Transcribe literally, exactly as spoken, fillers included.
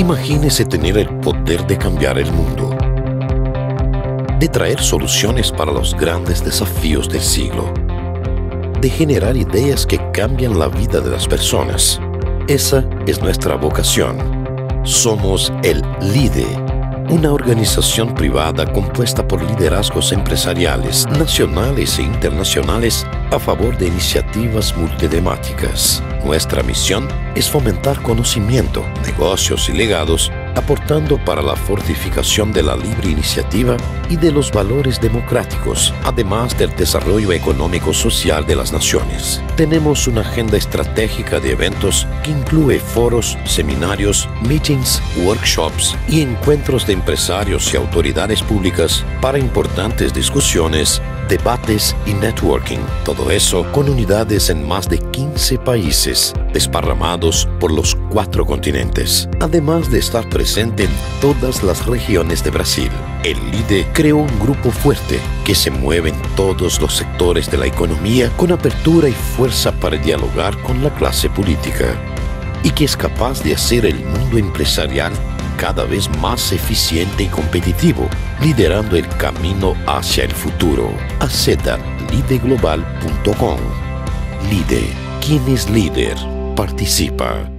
Imagínese tener el poder de cambiar el mundo, de traer soluciones para los grandes desafíos del siglo, de generar ideas que cambian la vida de las personas. Esa es nuestra vocación. Somos el LIDE, una organización privada compuesta por liderazgos empresariales, nacionales e internacionales a favor de iniciativas multitemáticas. Nuestra misión es fomentar conocimiento, negocios y legados, aportando para la fortificación de la libre iniciativa y de los valores democráticos, además del desarrollo económico-social de las naciones. Tenemos una agenda estratégica de eventos que incluye foros, seminarios, meetings, workshops y encuentros de empresarios y autoridades públicas para importantes discusiones, debates y networking. Todo eso con unidades en más de quince países, desparramados por los cuatro continentes, además de estar presente en todas las regiones de Brasil. El LIDE creó un grupo fuerte que se mueve en todos los sectores de la economía con apertura y fuerza para dialogar con la clase política y que es capaz de hacer el mundo empresarial cada vez más eficiente y competitivo, liderando el camino hacia el futuro. Acceda a lide global punto com. LIDE. ¿Quién es líder? Participa.